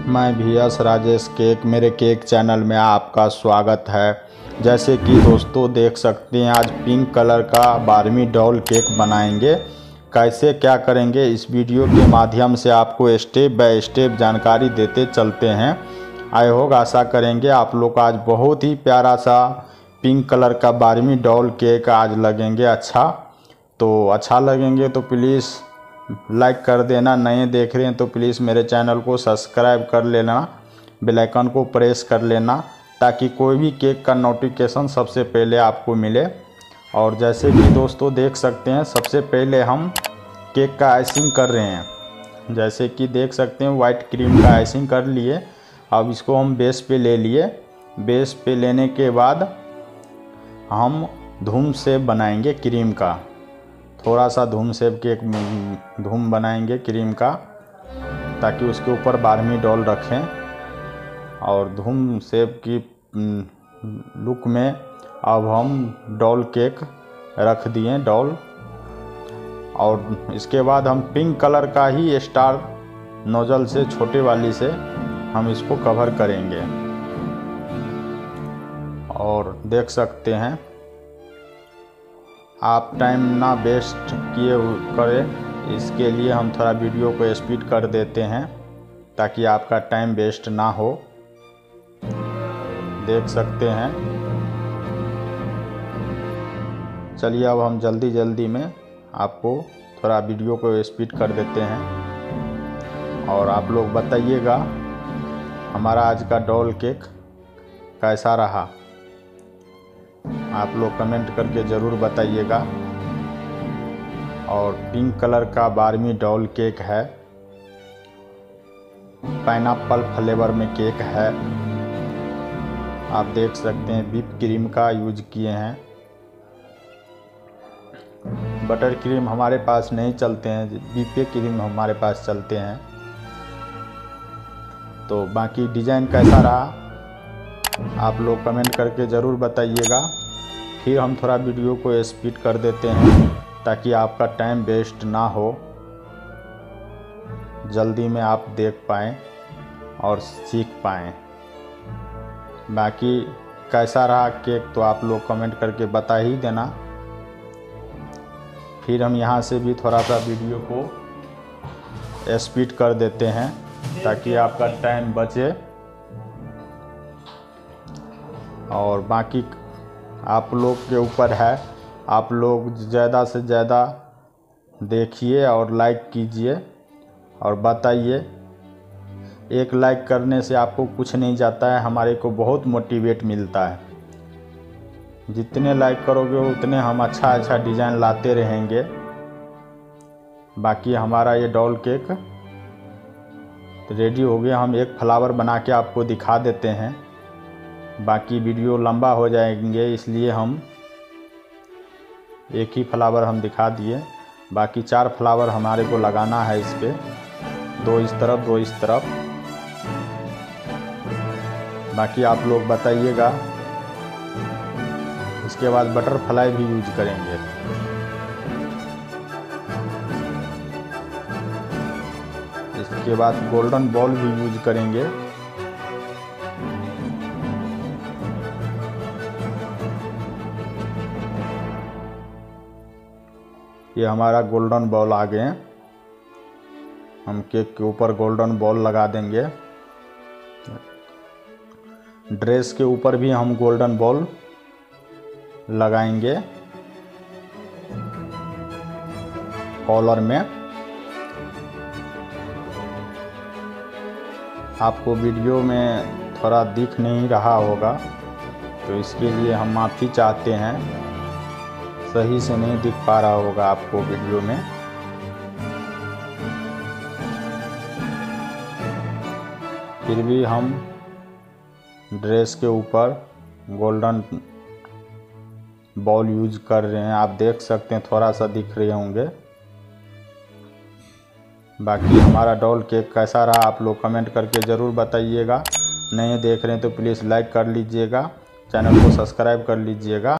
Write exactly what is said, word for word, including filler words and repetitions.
मैं भी यस राजेश केक मेरे केक चैनल में आपका स्वागत है। जैसे कि दोस्तों देख सकते हैं, आज पिंक कलर का बारहवीं डॉल केक बनाएंगे। कैसे क्या करेंगे इस वीडियो के माध्यम से आपको स्टेप बाय स्टेप जानकारी देते चलते हैं। आई होप आशा करेंगे आप लोग आज बहुत ही प्यारा सा पिंक कलर का बारहवीं डॉल केक आज लगेंगे। अच्छा तो अच्छा लगेंगे तो प्लीज़ लाइक कर देना। नए देख रहे हैं तो प्लीज़ मेरे चैनल को सब्सक्राइब कर लेना, बेल आइकन को प्रेस कर लेना ताकि कोई भी केक का नोटिफिकेशन सबसे पहले आपको मिले। और जैसे कि दोस्तों देख सकते हैं, सबसे पहले हम केक का आइसिंग कर रहे हैं। जैसे कि देख सकते हैं वाइट क्रीम का आइसिंग कर लिए। अब इसको हम बेस पे ले लिए। बेस पे लेने के बाद हम धूम से बनाएंगे क्रीम का, थोड़ा सा धूम शेप केक धूम बनाएंगे क्रीम का, ताकि उसके ऊपर बारहवीं डॉल रखें। और धूम शेप की लुक में अब हम डॉल केक रख दिए डॉल। और इसके बाद हम पिंक कलर का ही स्टार नोजल से, छोटे वाली से हम इसको कवर करेंगे। और देख सकते हैं आप टाइम ना वेस्ट किए करें, इसके लिए हम थोड़ा वीडियो को स्पीड कर देते हैं ताकि आपका टाइम वेस्ट ना हो। देख सकते हैं। चलिए अब हम जल्दी जल्दी में आपको थोड़ा वीडियो को स्पीड कर देते हैं। और आप लोग बताइएगा हमारा आज का डॉल केक कैसा रहा, आप लोग कमेंट करके ज़रूर बताइएगा। और पिंक कलर का बारहवीं डॉल केक है, पाइनएप्पल फ्लेवर में केक है। आप देख सकते हैं व्हिप क्रीम का यूज किए हैं। बटर क्रीम हमारे पास नहीं चलते हैं, व्हिप क्रीम हमारे पास चलते हैं। तो बाकी डिज़ाइन कैसा रहा आप लोग कमेंट करके ज़रूर बताइएगा। फिर हम थोड़ा वीडियो को स्पीड कर देते हैं ताकि आपका टाइम वेस्ट ना हो, जल्दी में आप देख पाएँ और सीख पाएँ। बाकी कैसा रहा केक तो आप लोग कमेंट करके बता ही देना। फिर हम यहाँ से भी थोड़ा सा वीडियो को स्पीड कर देते हैं ताकि आपका टाइम बचे। और बाकी आप लोग के ऊपर है, आप लोग ज़्यादा से ज़्यादा देखिए और लाइक कीजिए और बताइए। एक लाइक करने से आपको कुछ नहीं जाता है, हमारे को बहुत मोटिवेट मिलता है। जितने लाइक करोगे उतने हम अच्छा अच्छा डिज़ाइन लाते रहेंगे। बाकी हमारा ये डॉल केक रेडी हो गया। हम एक फ्लावर बना के आपको दिखा देते हैं, बाकी वीडियो लंबा हो जाएंगे इसलिए हम एक ही फ्लावर हम दिखा दिए। बाकी चार फ्लावर हमारे को लगाना है इस पे, दो इस तरफ दो इस तरफ। बाकी आप लोग बताइएगा। इसके बाद बटरफ्लाई भी यूज करेंगे। इसके बाद गोल्डन बॉल भी यूज करेंगे। ये हमारा गोल्डन बॉल आ गए। हम केक के ऊपर गोल्डन बॉल लगा देंगे। ड्रेस के ऊपर भी हम गोल्डन बॉल लगाएंगे कॉलर में। आपको वीडियो में थोड़ा दिख नहीं रहा होगा तो इसके लिए हम माफ़ी चाहते हैं, सही से नहीं दिख पा रहा होगा आपको वीडियो में। फिर भी हम ड्रेस के ऊपर गोल्डन बॉल यूज कर रहे हैं। आप देख सकते हैं थोड़ा सा दिख रहे होंगे। बाकी हमारा डॉल केक कैसा रहा आप लोग कमेंट करके ज़रूर बताइएगा। नए देख रहे हैं तो प्लीज़ लाइक कर लीजिएगा, चैनल को सब्सक्राइब कर लीजिएगा।